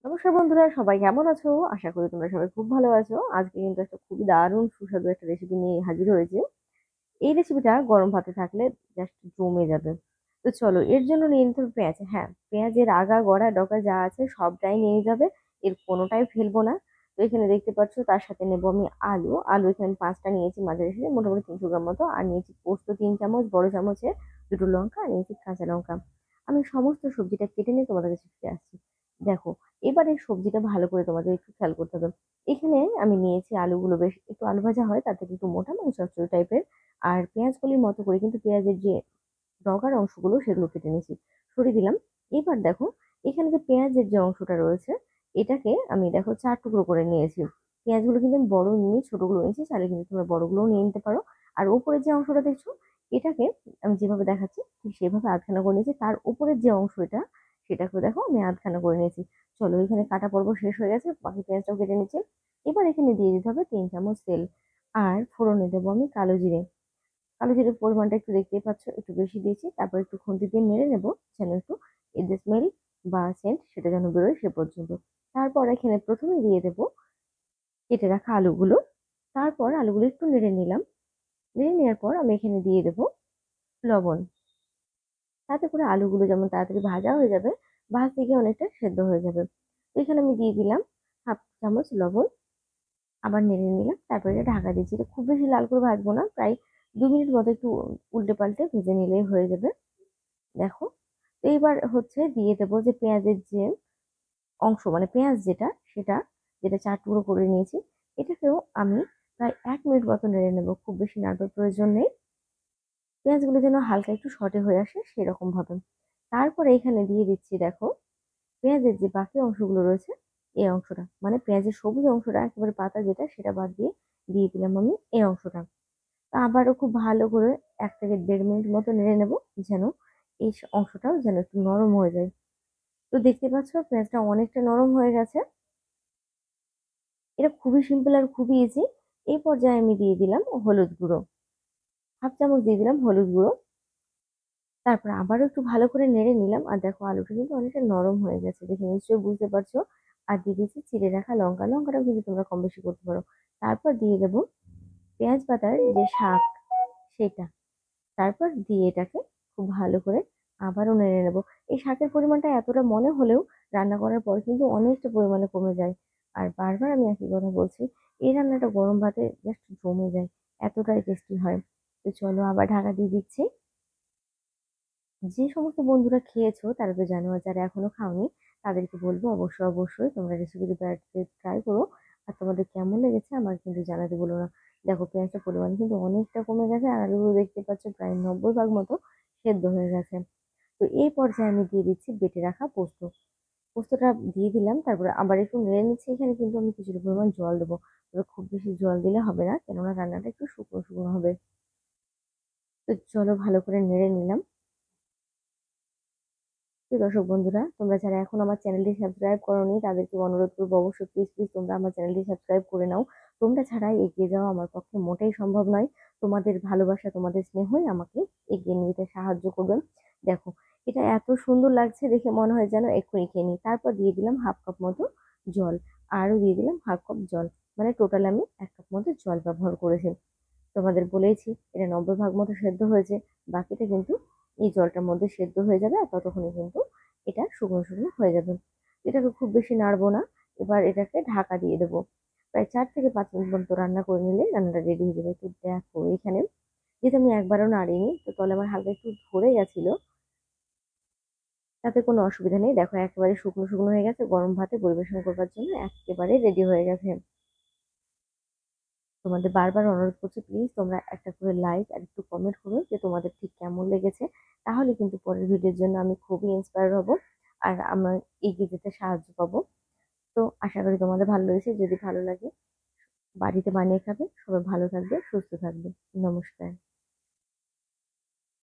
নমস্কার বন্ধুরা, সবাই কেমন আছো? আশা করি তোমরা সবাই খুব ভালো আছো। আজকে কিন্তু একটা খুবই দারুণ সুস্বাদু একটা রেসিপি নিয়ে হাজির হয়েছি। এই রেসিপিটা গরম ভাতে থাকলে জাস্ট জমে যাবে। তো চলো, এর জন্য নিয়ে নিতে হবে পেঁয়াজ। হ্যাঁ, পেঁয়াজের আগা গড়া ডগা যা আছে সবটাই নিয়ে যাবে, এর কোনোটাই ফেলবো না। তো এখানে দেখতে পাচ্ছ, তার সাথে নেবো আমি আলু। আলু এখানে আমি 5টা নিয়েছি, মাঝারি সাইজের, মোটামুটি 300 গ্রাম মতো। আর নিয়েছি পোস্ত 3 চামচ, বড় চামচে 2টো লঙ্কা, আর নিয়েছি কাঁচা লঙ্কা। আমি সমস্ত সবজিটা কেটে নিয়ে তোমাদের কাছে ফিরে আসছি। দেখো, এবার এই সবজিটা ভালো করে তোমাদের একটু খেয়াল করতে হবে। এখানে আমি নিয়েছি আলুগুলো, বেশ একটু আলু ভাজা হয় তার থেকে একটু মোটা, মানে চচ্চড়ি টাইপের। আর পেঁয়াজকলির মতো করে কিন্তু পেঁয়াজের যে ডগার অংশগুলো সেগুলো কেটে নিয়েছি, সরিয়ে দিলাম। এবার দেখো, এখানে যে পেঁয়াজের যে অংশটা রয়েছে, এটাকে আমি দেখো 4 টুকরো করে নিয়েছি। পেঁয়াজগুলো কিন্তু আমি বড় নিয়ে ছোটগুলো নিয়েছি, চাইলে কিন্তু তোমরা বড়গুলোও নিয়ে নিতে পারো। আর উপরের যে অংশটা দেখছো, এটাকে আমি যেভাবে দেখাচ্ছি ঠিক সেভাবে আধখানা করে নিয়েছি। তার উপরের যে অংশ এটা, সেটাকে দেখো আমি আধখানা করে নিয়েছি। চলো, এখানে কাটা পর্ব শেষ হয়ে গেছে, বাকি পেঁয়াজটাও কেটে নিচ্ছি। এবার এখানে দিয়ে দিতে হবে 3 চামচ তেল। আর ফোড়নে দেবো আমি কালো জিরে। কালো জিরের পরিমাণটা একটু দেখতেই পাচ্ছ, একটু বেশি দিয়েছি। তারপর একটু খুন্তি দিয়ে নেড়ে নেবো, যেন একটু এর যে স্মেল বা সেন্ট সেটা যেন বেরোয় সে পর্যন্ত। তারপর এখানে প্রথমে দিয়ে দেবো কেটে রাখা আলুগুলো। তারপর আলুগুলো একটু নেড়ে নিলাম। নেড়ে নেওয়ার পর আমি এখানে দিয়ে দেবো লবণ। তাতে করে আলুগুলো যেমন তাড়াতাড়ি ভাজা হয়ে যাবে, ভাজতে গিয়ে অনেকটা সেদ্ধ হয়ে যাবে। তো এখানে আমি দিয়ে দিলাম 1/2 চামচ লবণ। আবার নেড়ে নিলাম, তারপরে এটা ঢাকা দিয়েছি। এটা খুব বেশি লাল করে ভাজবো না, প্রায় 2 মিনিট মতো একটু উল্টে পাল্টে ভেজে নিলেই হয়ে যাবে। দেখো, তো এইবার হচ্ছে দিয়ে দেবো যে পেঁয়াজের যে অংশ, মানে পেঁয়াজ যেটা, সেটা যেটা 4 টুকরো করে নিয়েছি, এটাকেও আমি প্রায় 1 মিনিট মতো নেড়ে নেবো। খুব বেশি নাড়বার প্রয়োজন নেই, পেঁয়াজগুলো যেন হালকা একটু সটে হয়ে আসে সেরকম ভাবে। তারপরে এখানে দিয়ে দিচ্ছি, দেখো, পেঁয়াজের যে বাকি অংশগুলো রয়েছে, এই অংশটা, মানে পেঁয়াজের সবুজ অংশটা একেবারে পাতা যেটা, সেটা বাদ দিয়ে দিয়ে দিলাম আমি এই অংশটা। তো আবারও খুব ভালো করে 1 থেকে 1.5 মিনিট মতো নেড়ে নেবো, যেন এই অংশটাও যেন একটু নরম হয়ে যায়। তো দেখতে পাচ্ছ পেঁয়াজটা অনেকটা নরম হয়ে গেছে। এটা খুবই সিম্পল আর খুবই ইজি। এই পর্যায়ে আমি দিয়ে দিলাম হলুদ গুঁড়ো, 1/2 চামচ দিয়ে দিলাম হলুদ গুঁড়ো। তারপর আবারও একটু ভালো করে নেড়ে নিলাম। আর দেখো, আলুটা কিন্তু অনেকটা নরম হয়ে গেছে, দেখে নিশ্চয়ই বুঝতে পারছো। আর দিয়ে দিয়েছি চিড়ে রাখা লঙ্কা। লঙ্কাটাও কিন্তু তোমরা কম বেশি করতে পারো। তারপর দিয়ে দেবো পেঁয়াজ পাতার যে শাক, সেটা। তারপর দিয়ে এটাকে খুব ভালো করে আবারও নেড়ে নেবো। এই শাকের পরিমাণটা এতটা মনে হলেও রান্না করার পর কিন্তু অনেকটা পরিমাণে কমে যায়। আর বারবার আমি একই কথা বলছি, এই রান্নাটা গরম ভাতে জাস্ট জমে যায়, এতটাই টেস্টি হয়। তো চলো, আবার ঢাকা দিয়ে দিচ্ছি। যে সমস্ত বন্ধুরা খেয়েছো তারা তো জানো, আর যারা এখনো খাওনি তাদেরকে বলবো অবশ্যই অবশ্যই তোমরা রেসিপিটি বাড়িতে ট্রাই করো। আর তোমাদের কেমন লেগেছে আমার কিন্তু জানাতে বলো না। দেখো, পেঁয়াজটার পরিমাণ কিন্তু অনেকটা কমে গেছে, আর আলুগুলো দেখতে পাচ্ছ প্রায় 90 ভাগ মতো সেদ্ধ হয়ে গেছে। তো এই পর্যায়ে আমি দিয়ে দিচ্ছি বেটে রাখা পোস্ত। পোস্তটা দিয়ে দিলাম, তারপরে আবার একটু নেড়ে নিচ্ছি। এখানে কিন্তু আমি কিছুটা পরিমাণ জল দেবো, তবে খুব বেশি জল দিলে হবে না, কেননা রান্নাটা একটু শুকনো শুকনো হবে। তো চলো, ভালো করে নেড়ে নিলাম। প্রিয় দর্শক বন্ধুরা, তোমরা যারা এখন আমার চ্যানেলটি সাবস্ক্রাইব করোনি তাদেরকে অনুরোধ করবো, অবশ্যই প্লিজ প্লিজ তোমরা আমার চ্যানেলটি সাবস্ক্রাইব করে নাও। তোমরা ছাড়াই এগিয়ে যাওয়া আমার পক্ষে মোটেই সম্ভব নয়। তোমাদের ভালোবাসা, তোমাদের স্নেহই আমাকে এগিয়ে নিয়ে যেতে সাহায্য করবে। দেখো, এটা এত সুন্দর লাগছে দেখে, মনে হয় যেন এক্ষুনি খেয়ে নিই। তারপর দিয়ে দিলাম 1/2 কাপ মতো জল। আরও দিয়ে দিলাম 1/2 কাপ জল, মানে টোটাল আমি 1 কাপ মতো জল ব্যবহার করেছি। তোমাদের বলেইছি এটা 90 ভাগ মতো সেদ্ধ হয়েছে, বাকিটা কিন্তু এই জলটার মধ্যে সেদ্ধ হয়ে যাবে। আর ততক্ষণে কিন্তু এটা শুকনো শুকনো হয়ে যাবে। এটাকে খুব বেশি নাড়বো না। এবার এটাকে ঢাকা দিয়ে দেবো, প্রায় 4 থেকে 5 মিনিট মতো রান্না করে নিলে রান্নাটা রেডি হয়ে যাবে। তো দেখো, এখানে যেহেতু আমি একবারও নাড়িনি, তো তলে আমার হালকা একটু ধরে গেছিলো, তাতে কোনো অসুবিধা নেই। দেখো, একেবারে শুকনো শুকনো হয়ে গেছে, গরম ভাতে পরিবেশন করবার জন্য একেবারে রেডি হয়ে গেছে। তোমাদের বারবার অনুরোধ করছি, প্লিজ তোমরা একটা করে লাইক আর একটু কমেন্ট করো যে তোমাদের ঠিক কেমন লেগেছে। তাহলে কিন্তু পরের ভিডিওর জন্য আমি খুবই ইন্সপায়ার হব, আর আমার এগিয়ে যেতে সাহায্য পাবো। তো আশা করি তোমাদের ভালো লেগেছে। যদি ভালো লাগে, বাড়িতে বানিয়ে খাবে। সবাই ভালো থাকবে, সুস্থ থাকবে। নমস্কার।